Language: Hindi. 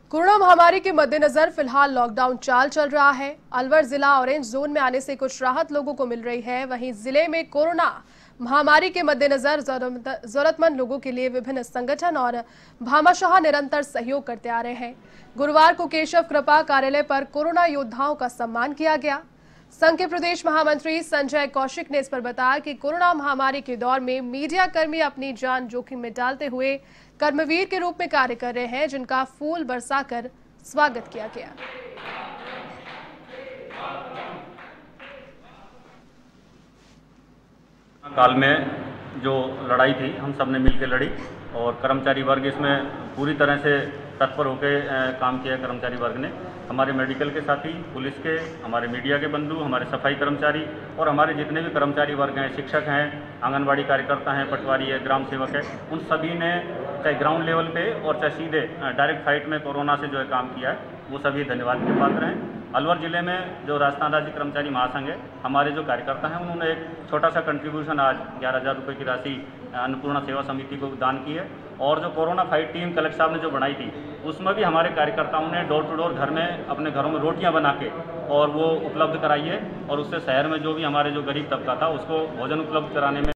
कोरोना महामारी के मद्देनजर फिलहाल लॉकडाउन चाल चल रहा है। अलवर जिला ऑरेंज जोन में आने से कुछ राहत लोगों को मिल रही है। वहीं जिले में कोरोना महामारी के मद्देनजर जरूरतमंद लोगों के लिए विभिन्न संगठन और भामाशाह निरंतर सहयोग करते आ रहे हैं। गुरुवार को केशव कृपा कार्यालय पर कोरोना योद्धाओं का सम्मान किया गया। संघ के प्रदेश महामंत्री संजय कौशिक ने इस पर बताया कि कोरोना महामारी के दौर में मीडिया कर्मी अपनी जान जोखिम में डालते हुए कर्मवीर के रूप में कार्य कर रहे हैं, जिनका फूल बरसाकर स्वागत किया गया। काल में जो लड़ाई थी हम सब ने मिलकर लड़ी और कर्मचारी वर्ग इसमें पूरी तरह से तत्पर होकर काम किया। कर्मचारी वर्ग ने हमारे मेडिकल के साथी, पुलिस के, हमारे मीडिया के बंधु, हमारे सफाई कर्मचारी और हमारे जितने भी कर्मचारी वर्ग हैं, शिक्षक हैं, आंगनबाड़ी कार्यकर्ता हैं, पटवारी है, ग्राम सेवक है, उन सभी ने चाहे ग्राउंड लेवल पे और चाहे सीधे डायरेक्ट फाइट में कोरोना से जो है काम किया है, वो सभी धन्यवाद के पात्र हैं। अलवर जिले में जो राजस्थान राज्य कर्मचारी महासंघ है, हमारे जो कार्यकर्ता हैं, उन्होंने एक छोटा सा कंट्रीब्यूशन आज 11,000 रुपये की राशि अन्नपूर्णा सेवा समिति को दान की है। और जो कोरोना फाइट टीम कलेक्टर साहब ने जो बनाई थी, उसमें भी हमारे कार्यकर्ताओं ने डोर टू डोर घर में अपने घरों में रोटियां बना के और वो उपलब्ध कराई है और उससे शहर में जो भी हमारे जो गरीब तबका था उसको भोजन उपलब्ध कराने में